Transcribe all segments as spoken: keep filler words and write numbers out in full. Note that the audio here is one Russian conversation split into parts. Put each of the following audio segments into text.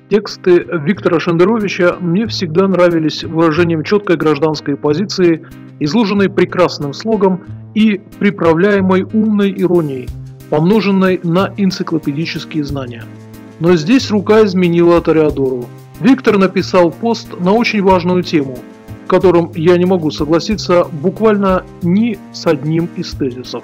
Тексты Виктора Шендеровича мне всегда нравились выражением четкой гражданской позиции, изложенной прекрасным слогом и приправляемой умной иронией, помноженной на энциклопедические знания. Но здесь рука изменила Тореадору. Виктор написал пост на очень важную тему, в котором я не могу согласиться буквально ни с одним из тезисов.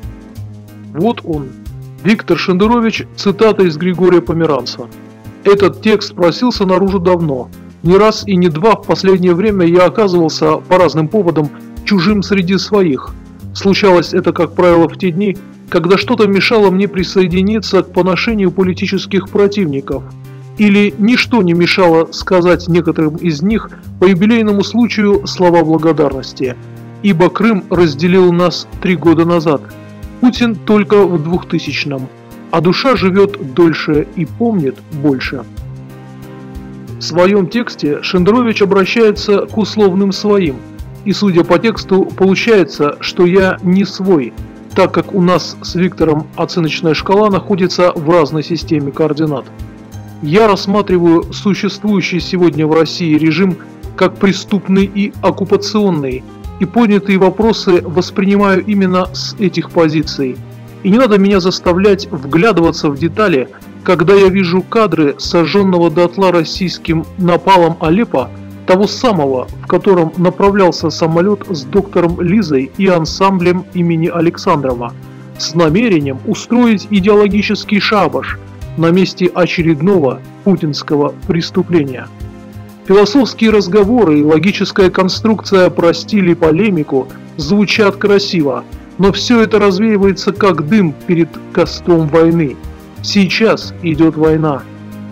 Вот он, Виктор Шендерович, цитата из Григория Померанца. Этот текст просился наружу давно. Не раз и не два в последнее время я оказывался по разным поводам чужим среди своих. Случалось это, как правило, в те дни, когда что-то мешало мне присоединиться к поношению политических противников. Или ничто не мешало сказать некоторым из них по юбилейному случаю слова благодарности. Ибо Крым разделил нас три года назад. Путин только в двухтысячном. А душа живет дольше и помнит больше. В своем тексте Шендерович обращается к условным своим, и судя по тексту, получается, что я не свой, так как у нас с Виктором оценочная шкала находится в разной системе координат. Я рассматриваю существующий сегодня в России режим как преступный и оккупационный, и поднятые вопросы воспринимаю именно с этих позиций. И не надо меня заставлять вглядываться в детали, когда я вижу кадры сожженного дотла российским напалом Алеппо, того самого, в котором направлялся самолет с доктором Лизой и ансамблем имени Александрова, с намерением устроить идеологический шабаш на месте очередного путинского преступления. Философские разговоры и логическая конструкция «простили полемику» звучат красиво, но все это развеивается как дым перед костром войны. Сейчас идет война.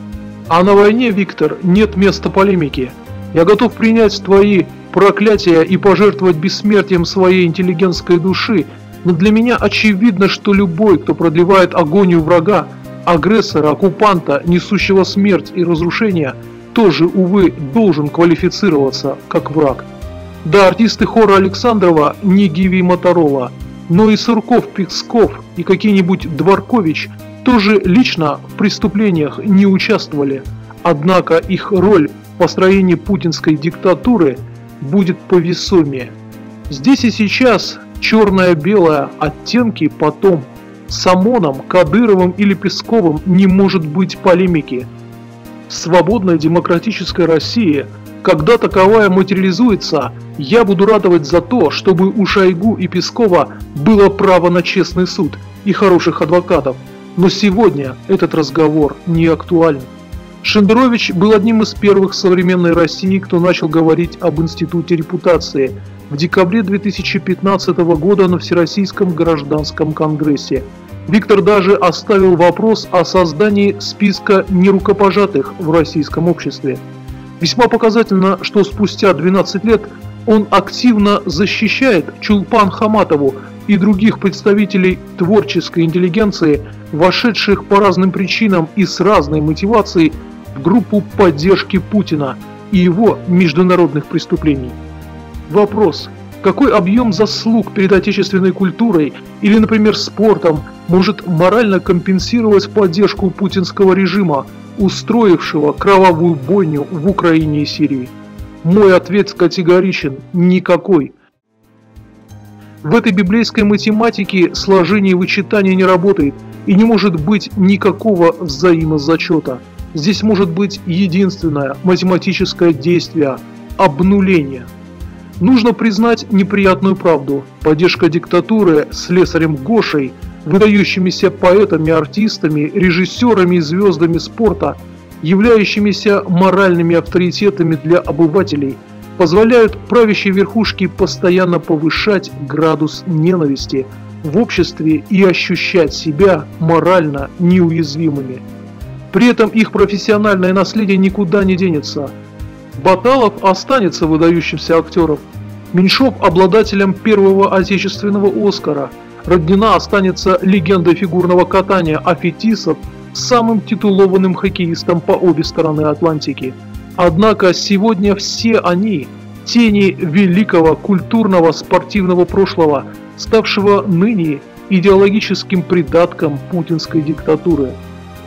А на войне, Виктор, нет места полемики. Я готов принять твои проклятия и пожертвовать бессмертием своей интеллигентской души, но для меня очевидно, что любой, кто продлевает агонию врага, агрессора, оккупанта, несущего смерть и разрушение, тоже, увы, должен квалифицироваться как враг. Да, артисты хора Александрова не Гиви Моторола, но и Сурков, Песков и какие-нибудь Дворкович тоже лично в преступлениях не участвовали, однако их роль в построении путинской диктатуры будет повесомее. Здесь и сейчас черное-белое оттенки потом. С ОМОНом, Кадыровым или Песковым не может быть полемики. В свободной демократической России, когда таковая материализуется, я буду ратовать за то, чтобы у Шойгу и Пескова было право на честный суд и хороших адвокатов. Но сегодня этот разговор не актуален. Шендерович был одним из первых в современной России, кто начал говорить об институте репутации в декабре две тысячи пятнадцатого года на Всероссийском гражданском конгрессе. Виктор даже оставил вопрос о создании списка нерукопожатых в российском обществе. Весьма показательно, что спустя двенадцать лет он активно защищает Чулпан Хаматову и других представителей творческой интеллигенции, вошедших по разным причинам и с разной мотивацией в группу поддержки Путина и его международных преступлений. Вопрос: какой объем заслуг перед отечественной культурой или, например, спортом может морально компенсировать поддержку путинского режима, устроившего кровавую бойню в Украине и Сирии? Мой ответ категоричен – никакой. В этой библейской математике сложение и вычитание не работает, и не может быть никакого взаимозачета. Здесь может быть единственное математическое действие – обнуление. Нужно признать неприятную правду. Поддержка диктатуры слесарем Гошей, выдающимися поэтами, артистами, режиссерами и звездами спорта, являющимися моральными авторитетами для обывателей, позволяют правящей верхушке постоянно повышать градус ненависти в обществе и ощущать себя морально неуязвимыми. При этом их профессиональное наследие никуда не денется. Баталов останется выдающимся актером, Меньшов – обладателем первого отечественного Оскара, Роднина останется легендой фигурного катания, а Фетисов – самым титулованным хоккеистом по обе стороны Атлантики. Однако сегодня все они – тени великого культурного спортивного прошлого, ставшего ныне идеологическим придатком путинской диктатуры.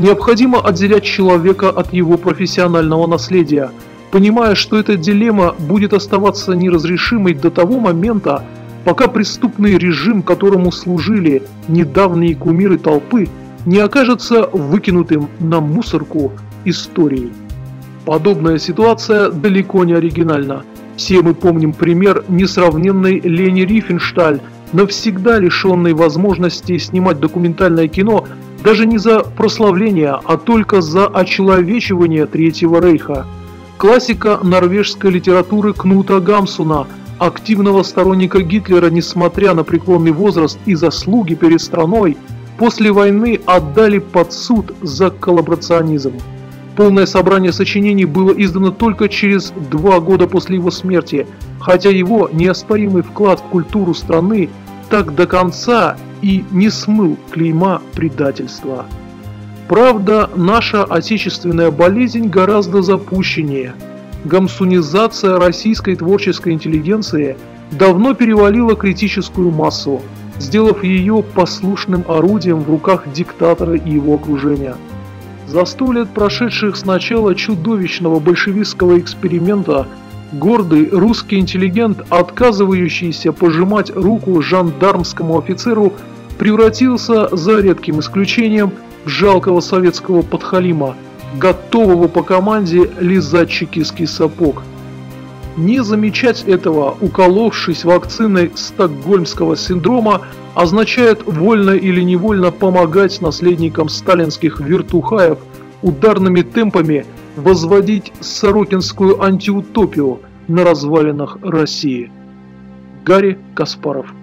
Необходимо отделять человека от его профессионального наследия, понимая, что эта дилемма будет оставаться неразрешимой до того момента, пока преступный режим, которому служили недавние кумиры толпы, не окажется выкинутым на мусорку истории. Подобная ситуация далеко не оригинальна. Все мы помним пример несравненной Лени Рифеншталь, навсегда лишенной возможности снимать документальное кино даже не за прославление, а только за очеловечивание Третьего Рейха. Классика норвежской литературы Кнута Гамсуна, активного сторонника Гитлера, несмотря на преклонный возраст и заслуги перед страной, после войны отдали под суд за коллаборационизм. Полное собрание сочинений было издано только через два года после его смерти, хотя его неоспоримый вклад в культуру страны так до конца и не смыл клейма предательства. Правда, наша отечественная болезнь гораздо запущеннее. Гамсунизация российской творческой интеллигенции давно перевалила критическую массу, сделав ее послушным орудием в руках диктатора и его окружения. За сто лет, прошедших с начала чудовищного большевистского эксперимента, гордый русский интеллигент, отказывающийся пожимать руку жандармскому офицеру, превратился, за редким исключением, в жалкого советского подхалима, готового по команде лизать чекистский сапог. Не замечать этого, уколовшись вакциной стокгольмского синдрома, означает вольно или невольно помогать наследникам сталинских вертухаев ударными темпами возводить сорокинскую антиутопию на развалинах России. Гарри Каспаров.